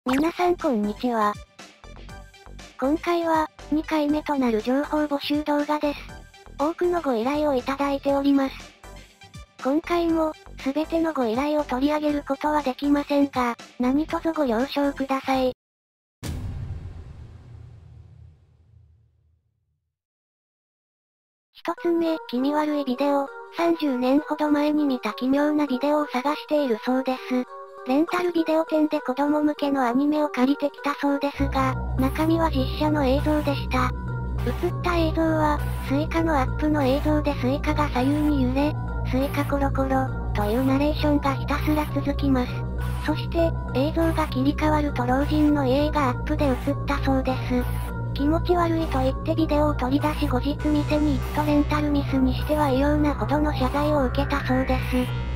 皆さんこんにちは。今回は、2回目となる情報募集動画です。多くのご依頼をいただいております。今回も、すべてのご依頼を取り上げることはできませんが、何卒ご了承ください。一つ目、気味悪いビデオ。30年ほど前に見た奇妙なビデオを探しているそうです。レンタルビデオ店で子供向けのアニメを借りてきたそうですが、中身は実写の映像でした。映った映像は、スイカのアップの映像でスイカが左右に揺れ、スイカコロコロ、というナレーションがひたすら続きます。そして、映像が切り替わると老人の家がアップで映ったそうです。気持ち悪いと言ってビデオを取り出し後日店に行くとレンタルミスにしては異様なほどの謝罪を受けたそうです。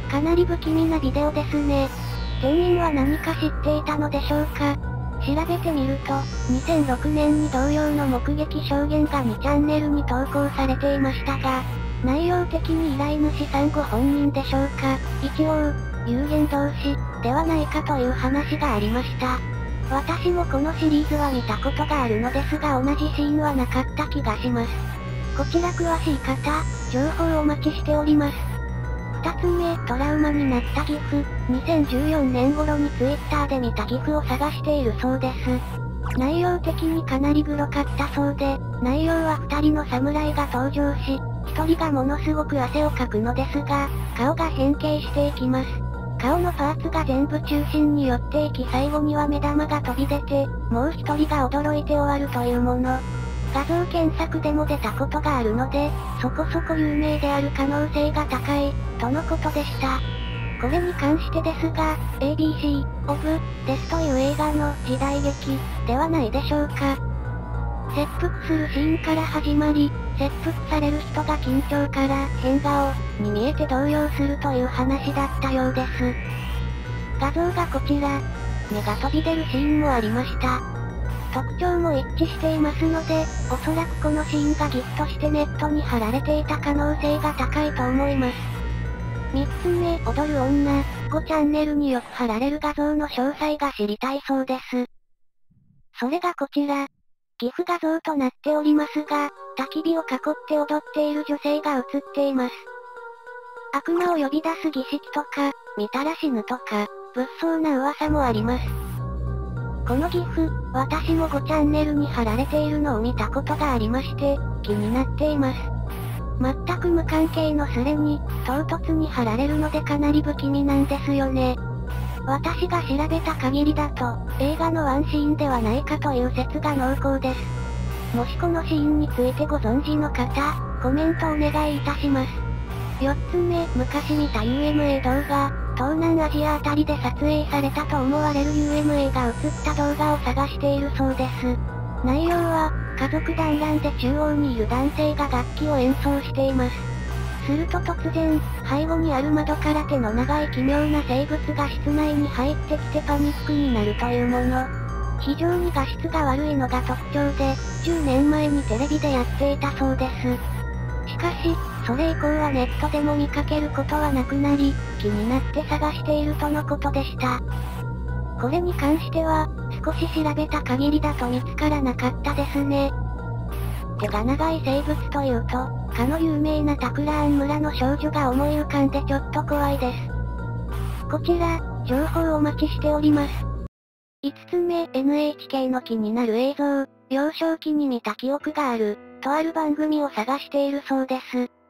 かなり不気味なビデオですね。店員は何か知っていたのでしょうか。調べてみると、2006年に同様の目撃証言が2チャンネルに投稿されていましたが、内容的に依頼主さんご本人でしょうか、一応、有言同士、ではないかという話がありました。私もこのシリーズは見たことがあるのですが同じシーンはなかった気がします。こちら詳しい方、情報をお待ちしております。二つ目、トラウマになったギフ。2014年頃に Twitter で見たギフを探しているそうです。内容的にかなりグロかったそうで、内容は2人の侍が登場し、1人がものすごく汗をかくのですが、顔が変形していきます。顔のパーツが全部中心に寄っていき最後には目玉が飛び出て、もう1人が驚いて終わるというもの。画像検索でも出たことがあるので、そこそこ有名である可能性が高い、とのことでした。これに関してですが、ABC、オブ、ですという映画の時代劇、ではないでしょうか。切腹するシーンから始まり、切腹される人が緊張から変顔に見えて動揺するという話だったようです。画像がこちら。目が飛び出るシーンもありました。特徴も一致していますので、おそらくこのシーンがギフとしてネットに貼られていた可能性が高いと思います。3つ目、踊る女。5チャンネルによく貼られる画像の詳細が知りたいそうです。それがこちら。ギフ画像となっておりますが、焚き火を囲って踊っている女性が映っています。悪魔を呼び出す儀式とか、見たら死ぬとか、物騒な噂もあります。このギフ、私も5チャンネルに貼られているのを見たことがありまして、気になっています。全く無関係のスレに、唐突に貼られるのでかなり不気味なんですよね。私が調べた限りだと、映画のワンシーンではないかという説が濃厚です。もしこのシーンについてご存知の方、コメントお願いいたします。4つ目、昔見た UMA 動画。東南アジアあたりで撮影されたと思われる UMA が映った動画を探しているそうです。内容は、家族団らんで中央にいる男性が楽器を演奏しています。すると突然、背後にある窓から手の長い奇妙な生物が室内に入ってきてパニックになるというもの。非常に画質が悪いのが特徴で、10年前にテレビでやっていたそうです。しかし、それ以降はネットでも見かけることはなくなり、気になって探しているとのことでした。これに関しては、少し調べた限りだと見つからなかったですね。手が長い生物というと、かの有名なタクラーン村の少女が思い浮かんでちょっと怖いです。こちら、情報お待ちしております。5つ目、NHK の気になる映像。幼少期に見た記憶がある、とある番組を探しているそうです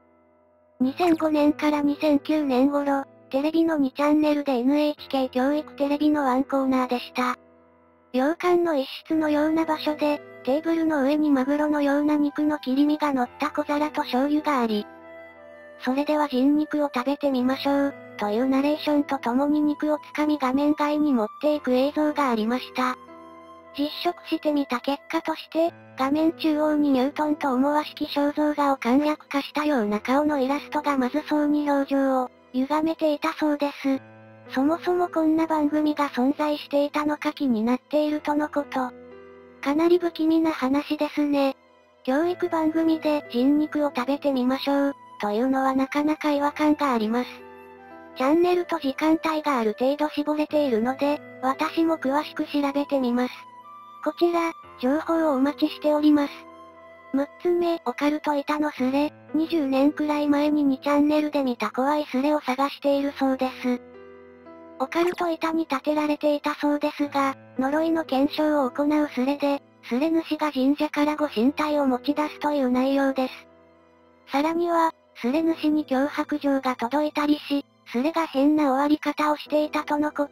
。2005年から2009年頃、テレビの2チャンネルで NHK 教育テレビのワンコーナーでした。洋館の一室のような場所で、テーブルの上にマグロのような肉の切り身が乗った小皿と醤油があり、それでは人肉を食べてみましょう、というナレーションとともに肉をつかみ画面外に持っていく映像がありました。実食してみた結果として、画面中央にニュートンと思わしき肖像画を簡略化したような顔のイラストがまずそうに表情を歪めていたそうです。そもそもこんな番組が存在していたのか気になっているとのこと。かなり不気味な話ですね。教育番組で人肉を食べてみましょう、というのはなかなか違和感があります。チャンネルと時間帯がある程度絞れているので、 私も詳しく調べてみます。こちら、情報をお待ちしております。6つ目、オカルト板のスレ。20年くらい前に2チャンネルで見た怖いスレを探しているそうです。オカルト板に建てられていたそうですが、呪いの検証を行うスレで、スレ主が神社からご神体を持ち出すという内容です。さらには、スレ主に脅迫状が届いたりし、スレが変な終わり方をしていたとのこと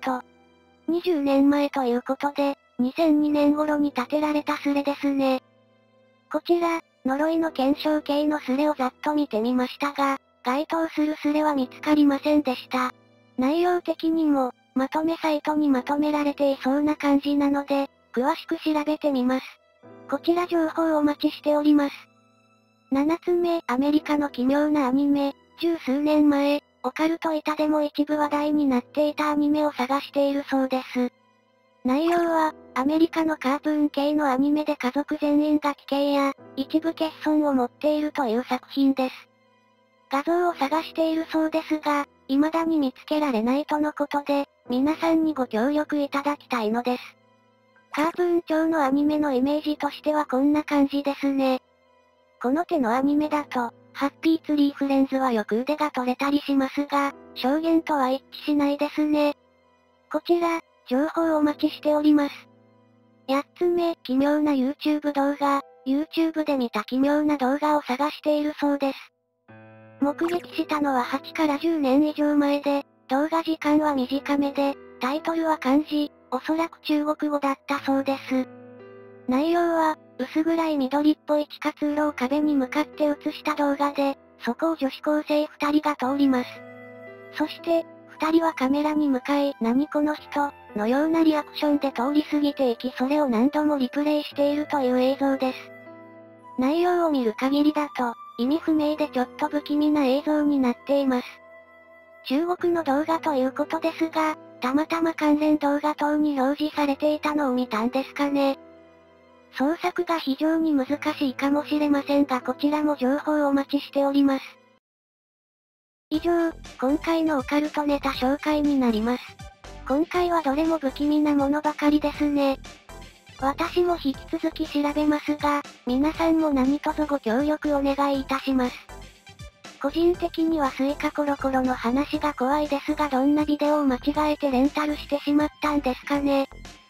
。20年前ということで、2002年頃に建てられたスレですね。こちら、呪いの検証系のスレをざっと見てみましたが、該当するスレは見つかりませんでした。内容的にも、まとめサイトにまとめられていそうな感じなので、詳しく調べてみます。こちら情報をお待ちしております。7つ目、アメリカの奇妙なアニメ。十数年前、オカルト板でも一部話題になっていたアニメを探しているそうです。内容は、アメリカのカートゥーン系のアニメで家族全員が奇形や、一部欠損を持っているという作品です。画像を探しているそうですが、未だに見つけられないとのことで、皆さんにご協力いただきたいのです。カートゥーン調のアニメのイメージとしてはこんな感じですね。この手のアニメだと、ハッピーツリーフレンズはよく腕が取れたりしますが、証言とは一致しないですね。こちら、情報をお待ちしております。8つ目、奇妙な YouTube 動画。YouTube で見た奇妙な動画を探しているそうです。目撃したのは8から10年以上前で、動画時間は短めで、タイトルは漢字、おそらく中国語だったそうです。内容は、薄暗い緑っぽい地下通路を壁に向かって映した動画で、そこを女子高生2人が通ります。そして、2人はカメラに向かい、何この人、のようなリアクションで通り過ぎていきそれを何度もリプレイしているという映像です。内容を見る限りだと、意味不明でちょっと不気味な映像になっています。中国の動画ということですが、たまたま関連動画等に表示されていたのを見たんですかね。捜索が非常に難しいかもしれませんがこちらも情報をお待ちしております。以上、今回のオカルトネタ紹介になります。今回はどれも不気味なものばかりですね。私も引き続き調べますが、皆さんも何卒ご協力お願いいたします。個人的にはスイカコロコロの話が怖いですがどんなビデオを間違えてレンタルしてしまったんですかね。